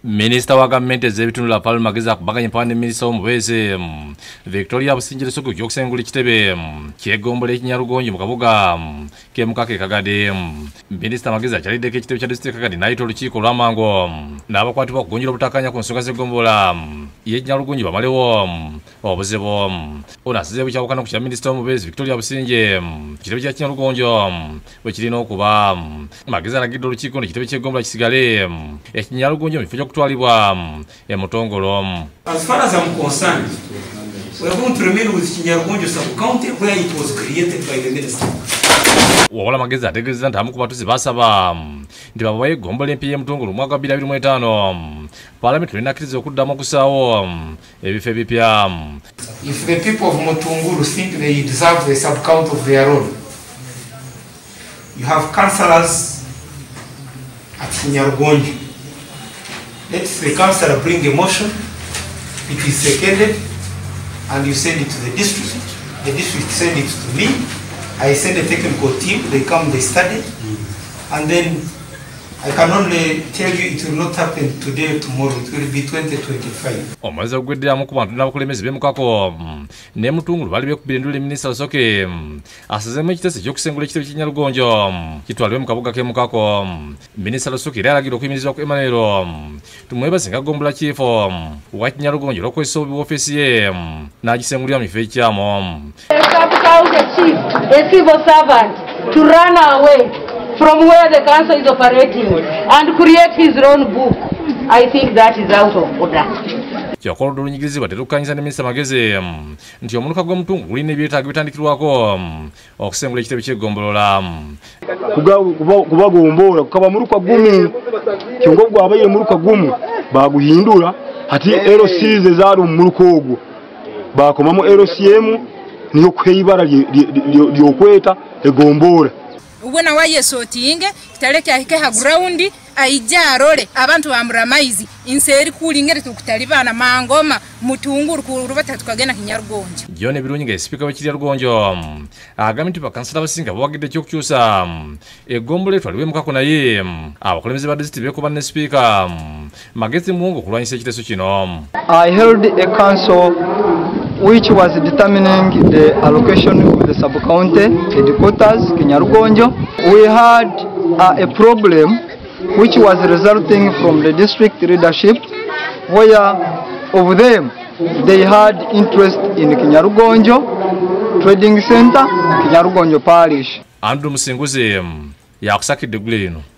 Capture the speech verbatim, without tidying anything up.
Minisita wa gavumenti ez'ebitundu Rapheal Magyezi akubaganye mpande minisita w'omubezi Victoria Businge Rusoke ky'okusengula ekitebe ky'eggombolola Kinyarugonjo mu kabuga k'e Mukaka Kagadi. Minisita Magyezi akyaliddeko ekitebe kya disitulikiti Kagadi n'ayita olukiiko olw'amangu n'abakwatibwa okugonjera obutakkanya ku nsonga z'eggombolola y'e Kinyarugonjo bamalewo obuzibu. Ono asizeewo ekyawukana ku kya minisita w'omubezi Victoria Businge ekitebe kya Kinyarugonjo bwe kirina okuba. Magyezi alagidde olukiiko ono ekitebe ky'eggombolola kisigale e Kinyarugonjo mu kifo twalibwa emutongolo. As far as I'm concerned, we are going to remain with Kinyarugonjo sub-county where it was created by the minister. Wawala Magyezi ategeezezza nti abamu ku batuuze basaba nti babawe eggombolola empya y'emutongolo mu mwaka bbiri abiri mu etaano Parliament erinakkiriza okuddamu okusaawo ebifo ebipya. If the people of Mutungulu think they deserve a sub-county of their own, you have councillors at Kinyarugonjo. Let the councillor bring a motion, it is seconded, and you send it to the district. The district send it to me. I send a technical team, they come, they study, and then I can only tell you it will not happen today or tomorrow, it will be twenty twenty-five. Omwezi ogwedderamu ku bantu n'abakulembeze b'emukako ne Mutungulu bali beekubira endula Minisita Rusoke asazeemu ekiteeso ky'okusengula ekitebe ky'Kinyarugonjo kitwalibwe mu kabuga k'e Mukako. Minisita Rusoke era alagira okuyimirizibwa ku Emmanuel tumwebaze nga ggombolola chiefo wa Kinyarugonjo olw'okozesa obubi w'ofiisi ye n'agisengulira mu kifo ekikyamu. A civil servant to run away from where the council is operating and create his own book. I think that is out of order. Kyokolo olunyigirizibwa terukkanyiza ne Minisita Magyezi nti omuluka gw'Omutungulu gulina ebyetaago bitandikirwako okusengula ekitebe ky'eggombolola. Kubagombola kukaba muluka gumu kyongo gwabaire muluka gumu baguhindula ati L C ze zaali mu muluka ogwo bakomamu L C M niyo kweyibara lyokweta egombola. Ubona waye sotinge kitale kyahike ha ground aijjarole abantu bambura maizi inseri kulingere tukutalibana mangoma Mutungulu kurubata tukagenda Kinyarugonjo. John Birunyiga speaker wa Kinyarugonjo agambye nti bakansala basinga bawagidde ekyokukyusa eggombolola etwalibwe Mukako naye abakulembeze ba disitulikiti beekuba ne speaker Magyezi Muwongo kulwanyisa ekiteeso kino. I held a council which was determining the allocation of the sub-county headquarters, Kinyarugonjo. We had uh, a problem which was resulting from the district leadership, where of them they had interest in Kinyarugonjo Trading Center, Kinyarugonjo Parish. Andrew Musinguzi yakusakidde gule lino.